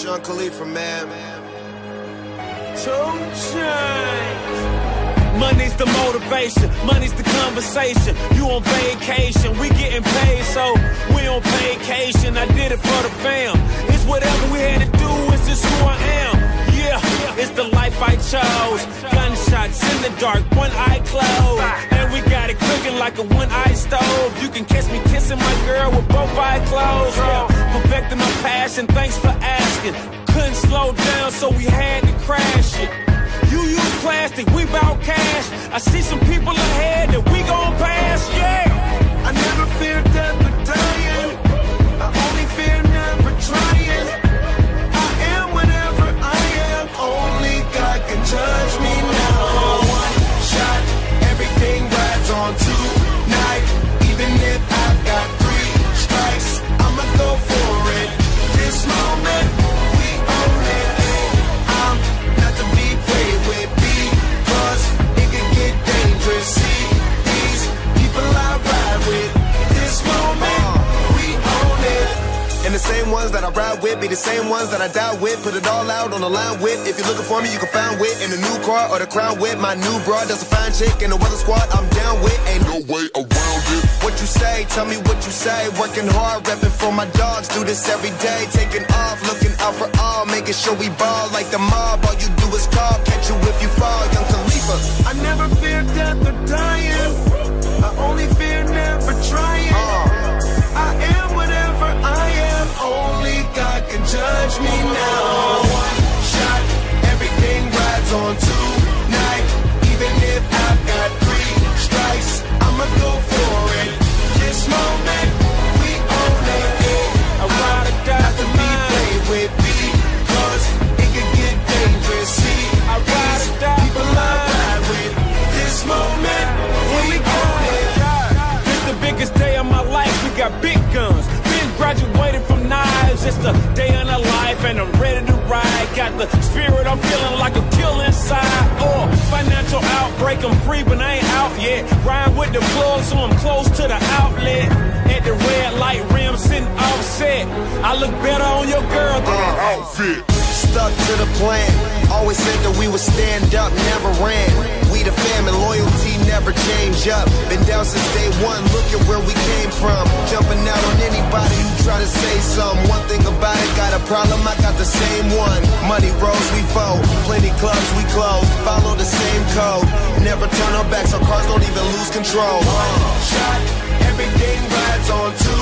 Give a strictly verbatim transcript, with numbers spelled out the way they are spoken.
Sean Khalifa, man. Two Chainz. Money's the motivation, money's the conversation. You on vacation, we getting paid, so we on vacation. I did it for the fam. It's whatever we had to do, it's just who I am. Yeah, it's the life I chose. Gunshots in the dark, one eye closed, and we got it cooking like a one-eye stove. You can catch me kissing my girl with both eyes closed. Yeah, perfecting my passion, thanks for asking. Couldn't slow down, so we had to crash it. You use plastic, we bout cash. I see some people ahead that we gon' pass, yeah. I never fear death or dying. I only fear never trying. I am whatever I am. Only God can judge me now. One shot, everything rides on tonight. Even if I've got three strikes, I'ma go for it. This moment, we own it. I'm not to be played with, because it can get dangerous. See these people I ride with. This moment, we own it. And the same ones that I ride with be the same ones that I die with. Put it all out on the line with. If you're looking for me, you can find wit in the new car or the crown with. My new broad, that's a fine chick in the weather squad. I'm down with, ain't no way around it. What you say, tell me what you say. Working hard, repping for my dogs. Do this every day, taking off, looking out for all, making sure we ball like the mob. All you do is call, catch you if you fall, young Khalifa. I never fear death or dying. I only fear never trying. uh. I am whatever I am. Only God can judge me now. One shot, everything rides on tonight. Even if I've got three strikes, I'ma go for it. This moment, we own it. I ride or die not to be played with, because it can get dangerous. See, I ride or die people I ride with. This moment, we own it. This the biggest day of my life. We got big guns. Been graduated from knives. It's the day in a life, and I'm ready to ride. Got the spirit, I'm feeling like a kill inside. Or financial outbreak, I'm free, but I ain't out yet. Ride with the plug, so I'm close to the outlet. At the red light rim, sitting offset. I look better on your girl than an outfit. Stuck to the plan. Always said that we would stand up, never ran. We the fam and loyalty never change up. Been down since day one, look at where we came from. Jumping out on anybody who try to say something. One thing about it, got a problem, I got the same one. Money rolls, we fold. Plenty clubs, we close. Follow the same code. Never turn our backs, our cars don't even lose control. One shot, everything rides on two.